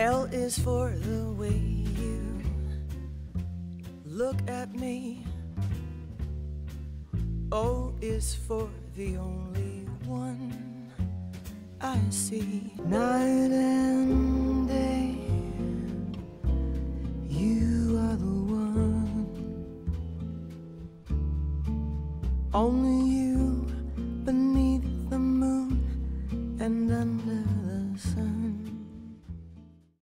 L is for the way you look at me. O is for the only one I see. Night and day, you are the one. Only you beneath the moon and under the sun.